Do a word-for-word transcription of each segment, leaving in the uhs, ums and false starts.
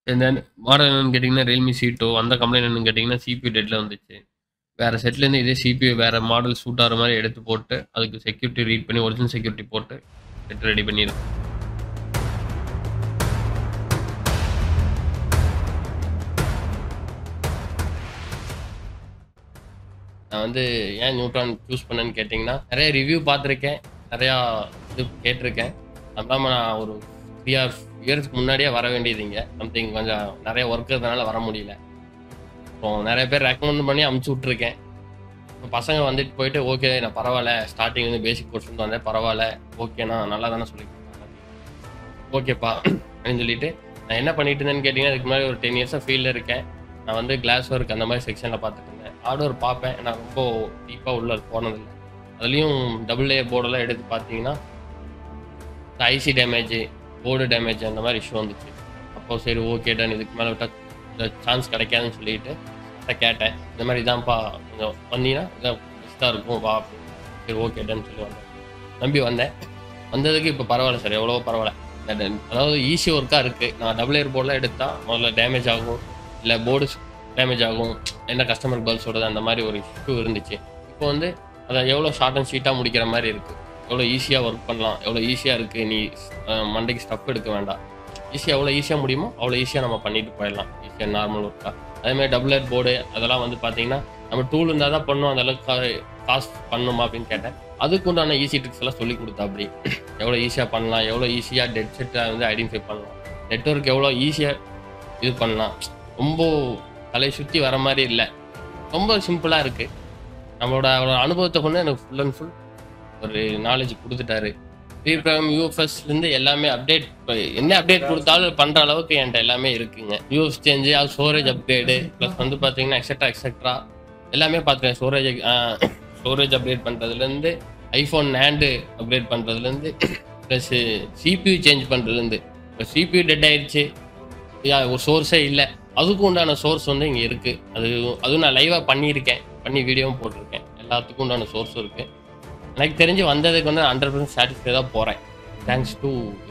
தென் model என்னன்னு கேட்டிங்கன்னா Realme C two. அந்த கம்ப்ளைண்ட் என்னன்னு கேட்டிங்கன்னா சிபியூ டெட்டில் வந்துச்சு. வேறு செட்லேருந்து இதே சிபியூ வேறு மாடல் சூட் ஆகிற மாதிரி எடுத்து போட்டு அதுக்கு செக்யூரிட்டி ரீட் பண்ணி ஒரிஜினல் செக்யூரிட்டி போட்டு செட் ரெடி பண்ணிடுது. நான் வந்து ஏன் நியூட்ரான் சூஸ் பண்ணேன்னு கேட்டிங்கன்னா நிறைய ரிவ்யூ பார்த்துருக்கேன், நிறையா இது கேட்டிருக்கேன். அது இல்லாமல் நான் ஒரு த்ரீ ஆர் இயர்ஸ்க்கு முன்னாடியே வர வேண்டியதுங்க. சம்திங் கொஞ்சம் நிறைய ஒர்க் இருந்தனால வர முடியல. அப்புறம் நிறைய பேர் ரெக்கமெண்ட் பண்ணி அமுச்சு விட்ருக்கேன். இப்போ பசங்க வந்துட்டு போயிட்டு ஓகே நான் பரவாயில்ல, ஸ்டார்டிங் வந்து பேசிக் கோர்ஸ் வந்து வந்தேன், பரவாயில்ல ஓகேண்ணா நல்லா தானே சொல்லியிருக்கேன், ஓகேப்பா அப்படின்னு சொல்லிட்டு நான் என்ன பண்ணிட்டு இருந்தேன்னு கேட்டிங்கன்னா இதுக்கு முன்னாடி ஒரு டென் இயர்ஸாக ஃபீல்டில் இருக்கேன். நான் வந்து கிளாஸ் ஒர்க் அந்த மாதிரி செக்ஷனில் பார்த்துட்டு இருந்தேன். ஹார்ட்வேர் பார்ப்பேன், நான் ரொம்ப டீப்பாக உள்ள போனதில்லை. அதுலேயும் டபுள் லேயர் போர்டெல்லாம் எடுத்து பார்த்தீங்கன்னா ஐசி டேமேஜ், போர்டு டேமேஜ் அந்த மாதிரி இஷ்யூ வந்துச்சு. அப்போது சரி ஓகே டன், இதுக்கு மேலே விட்டால் சான்ஸ் கிடைக்காதுன்னு சொல்லிட்டு கேட்டேன். இந்த மாதிரி இதான்ப்பா கொஞ்சம் வந்தீங்கன்னா இதான் பெஸ்ட்டாக இருக்கும் வா அப்படின்னு. சரி ஓகே டன் சொல்லி வந்தேன், நம்பி வந்தேன். வந்ததுக்கு இப்போ பரவாயில்ல சார், எவ்வளோ பரவாயில்ல. அதாவது ஈஸி ஒர்க்காக இருக்குது. நான் டபுள் லேயர் போர்டெலாம் எடுத்தால் முதல்ல டேமேஜ் ஆகும், இல்லை போர்டு டேமேஜ் ஆகும், என்ன கஸ்டமர் பதில் சொல்கிறது, அந்த மாதிரி ஒரு இஷ்யூ இருந்துச்சு. இப்போ வந்து அதை எவ்வளோ ஷார்ட் அண்ட் ஷீட்டாக முடிக்கிற மாதிரி இருக்குது, எவ்வளோ ஈஸியாக ஒர்க் பண்ணலாம், எவ்வளோ ஈஸியாக இருக்குது. நீ மண்டைக்கு ஸ்டஃப் எடுக்க வேண்டாம், ஈஸியாக எவ்வளோ ஈஸியாக முடியுமோ அவ்வளோ ஈஸியாக நம்ம பண்ணிட்டு போயிடலாம், ஈஸியாக நார்மல் ஒர்க்காக. அதேமாதிரி டபுள் லேயர் போர்டு அதெல்லாம் வந்து பார்த்தீங்கன்னா நம்ம டூல் இருந்தால் தான் பண்ணணும், அந்தளவுக்கு காசு பண்ணணுமா அப்படின்னு கேட்டேன். அதுக்கு உண்டான ஈஸி ட்ரிக்ஸ் எல்லாம் சொல்லி கொடுத்தா. அப்படி எவ்வளோ ஈஸியாக பண்ணலாம், எவ்வளோ ஈஸியாக டெட் செட்டை வந்து ஐடென்டிஃபை பண்ணலாம், நெட்வொர்க் எவ்வளோ ஈஸியாக இது பண்ணலாம். ரொம்ப தலை சுற்றி வர மாதிரி இல்லை, ரொம்ப சிம்பிளாக இருக்குது. நம்மளோட அவரோட அனுபவத்தை கொண்டு எனக்கு ஃபுல் அண்ட் ஃபுல் ஒரு நாலேஜ் கொடுத்துட்டாரு. ப்ரீப்ரோக்ராம் யூஎஃப்எஸ்லேருந்து எல்லாமே அப்டேட், என்ன அப்டேட் கொடுத்தாலும் பண்ணுற அளவுக்கு என்கிட்ட எல்லாமே இருக்குங்க. யூஎஃப் சேஞ்சு, அது ஸ்டோரேஜ் அப்கிரேடு, ப்ளஸ் வந்து பார்த்தீங்கன்னா எக்ஸட்ரா எக்ஸட்ரா எல்லாமே பார்த்துருக்கேன். ஸ்டோரேஜ் ஸ்டோரேஜ் அப்கிரேட் பண்ணுறதுலேருந்து, ஐஃபோன் நேண்டு அப்கிரேட் பண்ணுறதுலேருந்து, ப்ளஸ்ஸு சிபியூ சேஞ்ச் பண்ணுறதுலேருந்து. இப்போ சிபியூ டெட் ஆயிடுச்சு, ஒரு சோர்ஸே இல்லை, அதுக்கும் உண்டான சோர்ஸ் வந்து இங்கே இருக்குது. அது அதுவும் நான் லைவாக பண்ணியிருக்கேன், பண்ணி வீடியோவும் போட்டிருக்கேன். எல்லாத்துக்கும் உண்டான சோர்ஸும் இருக்குது. எனக்கு தெரிஞ்சு வந்ததுக்கு வந்து ஹண்ட்ரட் பர்சன்ட் சாட்டிஸ்ஃபை தான் போகிறேன். Thanks to you.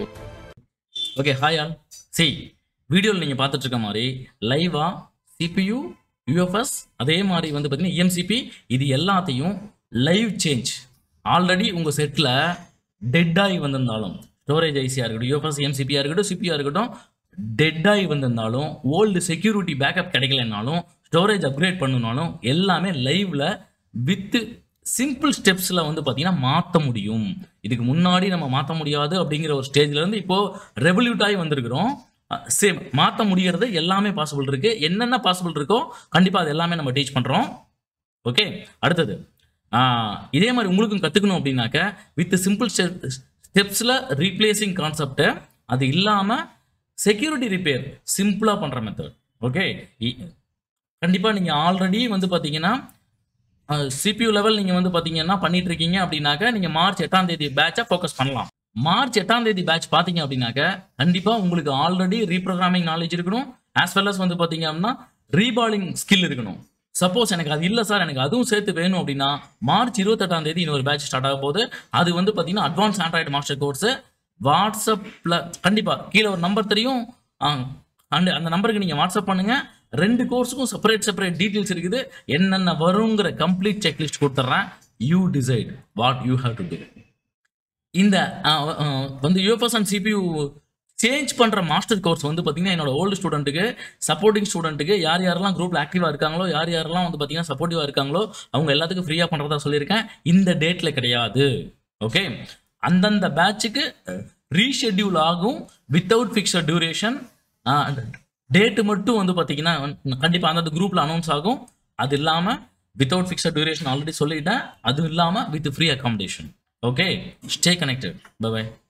Okay, hi all. சரி, வீடியோவில் நீங்கள் பார்த்துட்டு இருக்க மாதிரி லைவாக சிபியூ, யூஎஃப்எஸ், அதே மாதிரி வந்து பார்த்தீங்கன்னா இஎம்சிபி, இது எல்லாத்தையும் லைவ் சேஞ்ச் ஆல்ரெடி உங்கள் செட்டில் டெட் ஆகி வந்திருந்தாலும், ஸ்டோரேஜ் ஐசியாக இருக்கட்டும், யூஎஃப்எஸ் இஎம்சிபியாக இருக்கட்டும், சிபியாக இருக்கட்டும், டெட் ஆகி வந்திருந்தாலும், ஓல்டு செக்யூரிட்டி பேக்கப் கிடைக்கலனாலும், ஸ்டோரேஜ் அப்கிரேட் பண்ணணுனாலும் எல்லாமே லைவ்ல வித் சிம்பிள் ஸ்டெப்ஸில் வந்து பார்த்தீங்கன்னா மாற்ற முடியும். இதுக்கு முன்னாடி நம்ம மாற்ற முடியாது அப்படிங்கிற ஒரு ஸ்டேஜ்லேருந்து இப்போது ரெவல்யூட் ஆகி வந்திருக்கிறோம். சேம் மாற்ற முடியறது எல்லாமே பாசிபிள் இருக்குது. என்னென்ன பாசிபிள் இருக்கோ கண்டிப்பாக அது எல்லாமே நம்ம டீச் பண்ணுறோம். ஓகே, அடுத்தது இதே மாதிரி உங்களுக்கும் கற்றுக்கணும் அப்படின்னாக்க வித் சிம்பிள் ஸ்டெப் ஸ்டெப்ஸில் ரீப்ளேசிங் கான்செப்டை, அது இல்லாமல் செக்யூரிட்டி ரிப்பேர் சிம்பிளாக பண்ணுற மெத்தட். ஓகே, கண்டிப்பாக நீங்கள் ஆல்ரெடி வந்து பார்த்தீங்கன்னா சிபியூ லெவல் நீங்கள் வந்து பார்த்தீங்கன்னா பண்ணிட்டு இருக்கீங்க அப்படின்னாக்க நீங்கள் மார்ச் எட்டாம் தேதி பேட்சை ஃபோக்கஸ் பண்ணலாம். மார்ச் எட்டாம் தேதி பேட்ச் பார்த்தீங்க அப்படின்னாக்க கண்டிப்பாக உங்களுக்கு ஆல்ரெடி ரீப்ரோக்ராமிங் நாலேஜ் இருக்கணும், ஆஸ் வெல் அஸ் வந்து பார்த்தீங்க அப்படின்னா ரீபாலிங் ஸ்கில் இருக்கணும். சப்போஸ் எனக்கு அது இல்லை சார், எனக்கு அதுவும் சேர்த்து வேணும் அப்படின்னா மார்ச் இருபத்தெட்டாம் தேதி இன்னொரு பேட்ச் ஸ்டார்ட் ஆக போகுது. அது வந்து பார்த்தீங்கன்னா அட்வான்ஸ் ஆண்ட்ராய்டு மாஸ்டர் கோர்ஸு. வாட்ஸ்அப்பில் கண்டிப்பாக கீழே ஒரு நம்பர் தெரியும், அண்ட் அந்த நம்பருக்கு நீங்கள் வாட்ஸ்அப் பண்ணுங்கள். ரெண்டு கோர்ஸுக்கும் செப்பரேட் செப்பரேட் டீட்டெயில்ஸ் இருக்குது. என்னென்ன வருங்கிற கம்ப்ளீட் செக்லிஸ்ட் கொடுத்துட்றேன். You decide what you have to do. இந்த வந்து யூஎஃப்எஸ் அண்ட் சிபியூ சேஞ்ச் பண்ணுற மாஸ்டர் கோர்ஸ் வந்து பார்த்தீங்கன்னா என்னோட ஓல்டு ஸ்டூடெண்ட்டுக்கு, சப்போர்ட்டிங் ஸ்டூடெண்ட்டுக்கு, யார் யாரெல்லாம் குரூப்பில் ஆக்டிவாக இருக்காங்களோ, யார் யாரெல்லாம் வந்து பார்த்தீங்கன்னா சப்போர்ட்டிவாக இருக்காங்களோ அவங்க எல்லாத்துக்கும் ஃப்ரீயாக பண்ணுறதா சொல்லியிருக்கேன். இந்த டேட்டில் கிடையாது. ஓகே, அந்தந்த பேட்சுக்கு ரீஷெட்யூல் ஆகும் வித்தவுட் ஃபிக்ஸட் டியூரேஷன். டேட்டு மட்டும் வந்து பார்த்தீங்கன்னா கண்டிப்பாக அந்தந்த குரூப்பில் அனௌன்ஸ் ஆகும். அது இல்லாமல் வித்தவுட் ஃபிக்ஸட் டியூரேஷன் ஆல்ரெடி சொல்லிட்டேன். அது இல்லாமல் with free accommodation. Okay, stay connected. Bye by.